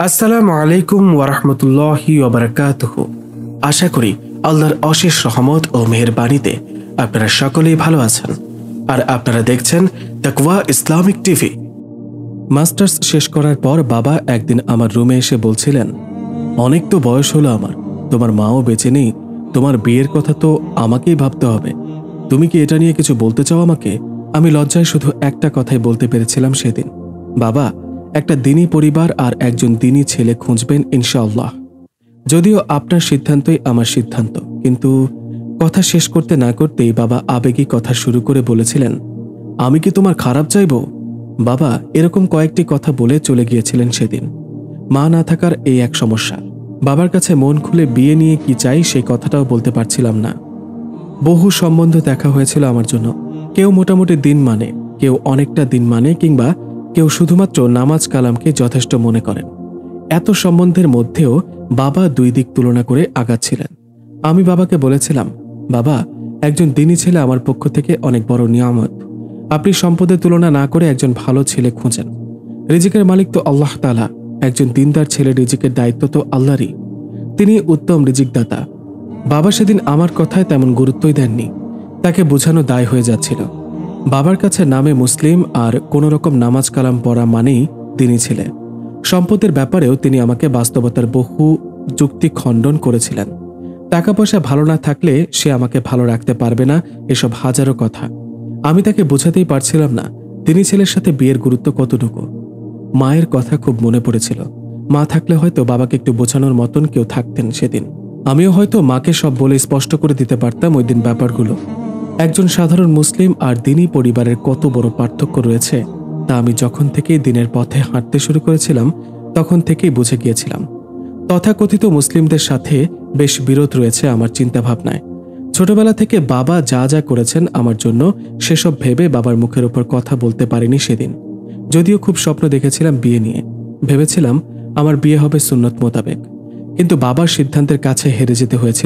আসসালামু আলাইকুম ওয়ারাহমাতুল্লাহি ওয়া বারাকাতুহু। আশা করি আল্লাহর অশেষ রহমত ও মেহেরবানিতে আপনারা সকলেই ভালো আছেন আর আপনারা দেখছেন তাকওয়া ইসলামিক টিভি। মাস্টার্স শেষ করার পর বাবা একদিন আমার রুমে এসে বলছিলেন, অনেক তো বয়স হলো আমার, তোমার মাও বেঁচে নেই, তোমার বিয়ের কথা তো আমাকেই ভাবতে হবে। তুমি কি এটা নিয়ে কিছু বলতে চাও আমাকে? আমি লজ্জায় শুধু একটা কথাই বলতে পেরেছিলাম সেদিন, বাবা, একটা দিনী পরিবার আর একজন দিনী ছেলে খুঁজবেন ইনশাআল্লাহ। যদিও আপনার সিদ্ধান্তই আমার সিদ্ধান্ত। কিন্তু কথা শেষ করতে না করতেই বাবা আবেগী কথা শুরু করে বলেছিলেন, আমি কি তোমার খারাপ চাইব? বাবা এরকম কয়েকটি কথা বলে চলে গিয়েছিলেন সেদিন। মা না থাকার এই এক সমস্যা। বাবার কাছে মন খুলে বিয়ে নিয়ে কি চাই সেই কথাটাও বলতে পারছিলাম না। বহু সম্বন্ধ দেখা হয়েছিল আমার জন্য। কেউ মোটামুটি দিন মানে, কেউ অনেকটা দিন মানে, কিংবা কেউ শুধুমাত্র নামাজ কালামকে যথেষ্ট মনে করেন। এত সম্বন্ধের মধ্যেও বাবা দুই দিক তুলনা করে আগাচ্ছিলেন। আমি বাবাকে বলেছিলাম, বাবা, একজন দিনী ছেলে আমার পক্ষ থেকে অনেক বড় নিয়ামত। আপনি সম্পদের তুলনা না করে একজন ভালো ছেলে খুঁজেন। রিজিকের মালিক তো আল্লাহ তাআলা, একজন দিনদার ছেলের রিজিকের দায়িত্ব তো আল্লাহরই, তিনি উত্তম রিজিকদাতা। বাবা সেদিন আমার কথায় তেমন গুরুত্বই দেননি। তাকে বোঝানো দায় হয়ে যাচ্ছিল। বাবার কাছে নামে মুসলিম আর কোনো রকম নামাজ কালাম পড়া মানেই দিনী ছেলে। সম্পদের ব্যাপারেও তিনি আমাকে বাস্তবতার বহু যুক্তি খণ্ডন করেছিলেন। টাকা পয়সা ভালো না থাকলে সে আমাকে ভালো রাখতে পারবে না, এসব হাজারো কথা। আমি তাকে বোঝাতেই পারছিলাম না দিনী ছেলের সাথে বিয়ের গুরুত্ব কতটুকু। মায়ের কথা খুব মনে পড়েছিল। মা থাকলে হয়তো বাবাকে একটু বোঝানোর মতন কেউ থাকতেন সেদিন। আমিও হয়তো মাকে সব বলে স্পষ্ট করে দিতে পারতাম ওই দিন ব্যাপারগুলো। একজন সাধারণ মুসলিম আর দিনী পরিবারের কত বড় পার্থক্য রয়েছে তা আমি যখন থেকেই দিনের পথে হাঁটতে শুরু করেছিলাম তখন থেকেই বুঝে গিয়েছিলাম। তথাকথিত মুসলিমদের সাথে বেশ বিরোধ রয়েছে আমার চিন্তাভাবনায়। ছোটবেলা থেকে বাবা যা যা করেছেন আমার জন্য, সেসব ভেবে বাবার মুখের উপর কথা বলতে পারিনি সেদিন। যদিও খুব স্বপ্ন দেখেছিলাম বিয়ে নিয়ে, ভেবেছিলাম আমার বিয়ে হবে সুন্নত মোতাবেক। কিন্তু বাবার সিদ্ধান্তের কাছে হেরে যেতে হয়েছিল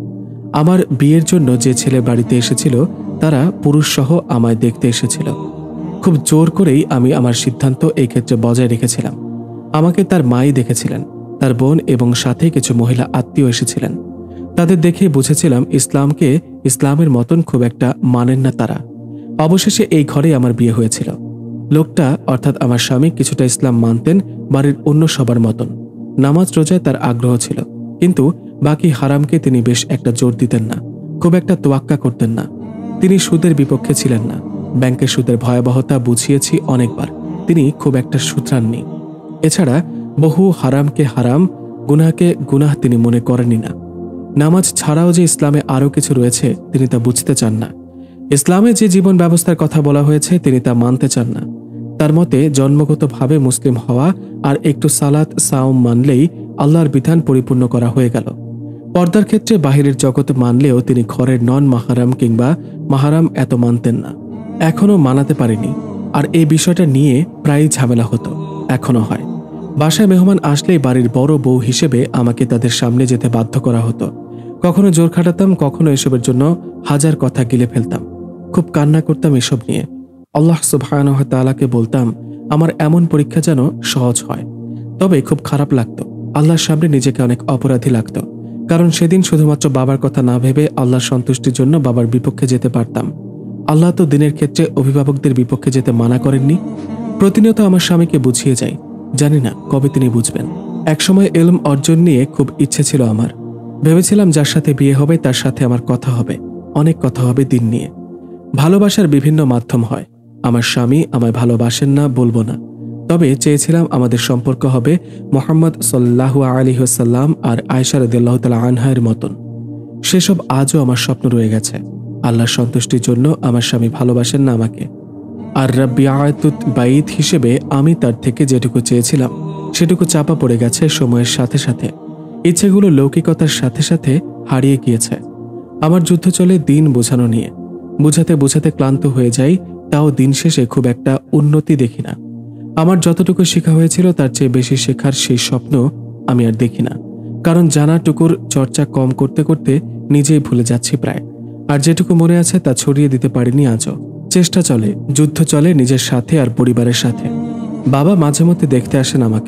আমার বিয়ের জন্য যে ছেলে বাড়িতে এসেছিল তারা পুরুষ সহ আমায় দেখতে এসেছিল। খুব জোর করেই আমি আমার সিদ্ধান্ত এই ক্ষেত্রে বজায় রেখেছিলাম। আমাকে তার মাই দেখেছিলেন, তার বোন এবং সাথে কিছু মহিলা আত্মীয় এসেছিলেন। তাদের দেখে বুঝেছিলাম ইসলামকে ইসলামের মতন খুব একটা মানেন না তারা। অবশেষে এই ঘরে আমার বিয়ে হয়েছিল। লোকটা অর্থাৎ আমার স্বামী কিছুটা ইসলাম মানতেন বাড়ির অন্য সবার মতন। নামাজ রোজায় তার আগ্রহ ছিল, কিন্তু বাকি হারামকে তিনি বেশ একটা জোর দিতেন না, খুব একটা তোয়াক্কা করতেন না। তিনি সুদের বিপক্ষে ছিলেন না। ব্যাংকের সুদের ভয়াবহতা বুঝিয়েছি অনেকবার, তিনি খুব একটা শুধরাননি। এছাড়া বহু হারামকে হারাম, গুনাহকে গুনাহ তিনি মনে করেনই না। নামাজ ছাড়াও যে ইসলামে আরও কিছু রয়েছে তিনি তা বুঝতে চান না। ইসলামে যে জীবন ব্যবস্থার কথা বলা হয়েছে তিনি তা মানতে চান না। তার মতে জন্মগতভাবে মুসলিম হওয়া আর একটু সালাত সাওম মানলেই আল্লাহর বিধান পরিপূর্ণ করা হয়ে গেল। পর্দার ক্ষেত্রে বাহিরের জগৎ মানলেও তিনি ঘরের নন মাহারাম কিংবা মাহারাম এত মানতেন না। এখনও মানাতে পারেনি। আর এই বিষয়টা নিয়ে প্রায়ই ঝামেলা হতো, এখনও হয়। বাসায় মেহমান আসলেই বাড়ির বড় বউ হিসেবে আমাকে তাদের সামনে যেতে বাধ্য করা হতো। কখনো জোর খাটাতাম, কখনো এসবের জন্য হাজার কথা গিলে ফেলতাম। খুব কান্না করতাম এসব নিয়ে। আল্লাহ সুবহানাহু ওয়া তাআলাকে বলতাম আমার এমন পরীক্ষা যেন সহজ হয়। তবে খুব খারাপ লাগতো, আল্লাহর সামনে নিজেকে অনেক অপরাধী লাগতো। কারণ সেদিন শুধুমাত্র বাবার কথা না ভেবে আল্লাহর সন্তুষ্টির জন্য বাবার বিপক্ষে যেতে পারতাম। আল্লাহ তো দিনের ক্ষেত্রে অভিভাবকদের বিপক্ষে যেতে মানা করেননি। প্রতিনিয়ত আমার স্বামীকে বুঝিয়ে যাই, জানি না কবে তিনি বুঝবেন। একসময় ইলম অর্জন নিয়ে খুব ইচ্ছে ছিল আমার। ভেবেছিলাম যার সাথে বিয়ে হবে তার সাথে আমার কথা হবে, অনেক কথা হবে দিন নিয়ে। ভালোবাসার বিভিন্ন মাধ্যম হয়। আমার স্বামী আমায় ভালোবাসেন না বলবো না, তবে চেয়েছিলাম আমাদের সম্পর্ক হবে মুহাম্মদ সাল্লাল্লাহু আলাইহি ওয়াসাল্লাম আর আয়েশা রাদিয়াল্লাহু তাআলা আনহার মতন। সেসব আজও আমার স্বপ্ন রয়ে গেছে। আল্লাহর সন্তুষ্টির জন্য আমার স্বামী ভালোবাসেন না আমাকে, আর রাব্বিয়াতুত বাইত হিসেবে আমি তার থেকে যেটুকু চেয়েছিলাম সেটুকু চাপা পড়ে গেছে সময়ের সাথে সাথে। ইচ্ছেগুলো লৌকিকতার সাথে সাথে হারিয়ে গিয়েছে। আমার যুদ্ধ চলে দিন বোঝানো নিয়ে। বুঝাতে বুঝাতে ক্লান্ত হয়ে যাই, তাও দিন শেষে খুব একটা উন্নতি দেখি না। আমার যতটুকু শেখা হয়েছিল তার চেয়ে বেশি শেখার সেই স্বপ্ন আমি আর দেখি না। কারণ জানাটুকুর চর্চা কম করতে করতে নিজেই ভুলে যাচ্ছি প্রায়। আর যেটুকু মনে আছে তা ছড়িয়ে দিতে পারিনি আজও। চেষ্টা চলে, যুদ্ধ চলে নিজের সাথে আর পরিবারের সাথে। বাবা মাঝে মধ্যে দেখতে আসেন আমাকে।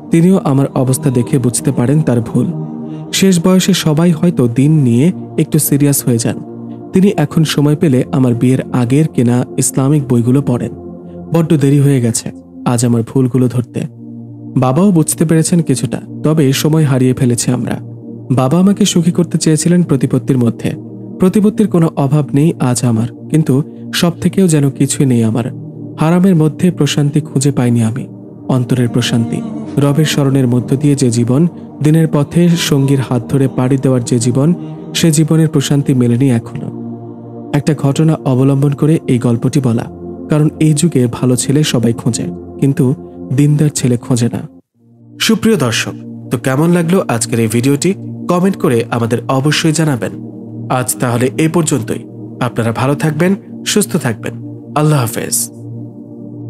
তিনিও আমার অবস্থা দেখে বুঝতে পারেন তার ভুল। শেষ বয়সে সবাই হয়তো দিন নিয়ে একটু সিরিয়াস হয়ে যান। তিনি এখন সময় পেলে আমার বিয়ের আগের কেনা ইসলামিক বইগুলো পড়েন। বড্ড দেরি হয়ে গেছে আজ আমার ভুলগুলো ধরতে। বাবাও বুঝতে পেরেছেন কিছুটা, তবে সময় হারিয়ে ফেলেছি আমরা। বাবা আমাকে সুখী করতে চেয়েছিলেন প্রতিপত্তির মধ্যে। প্রতিপত্তির কোনো অভাব নেই আজ আমার, কিন্তু সব থেকেও যেন কিছুই নেই আমার। হারামের মধ্যে প্রশান্তি খুঁজে পাইনি আমি, অন্তরের প্রশান্তি। রবের স্মরণের মধ্য দিয়ে যে জীবন, দিনের পথে সঙ্গীর হাত ধরে পাড়ি দেওয়ার যে জীবন, সে জীবনের প্রশান্তি মেলেনি এখনো। একটা ঘটনা অবলম্বন করে এই গল্পটি বলা, কারণ এই যুগে ভালো ছেলে সবাই খোঁজে, কিন্তু দিনদার ছেলে খোঁজে না। সুপ্রিয় দর্শক, তো কেমন লাগলো আজকের এই ভিডিওটি? কমেন্ট করে আমাদের অবশ্যই জানাবেন। আজ তাহলে এই পর্যন্তই। আপনারা ভালো থাকবেন, সুস্থ থাকবেন। আল্লাহ হাফেজ।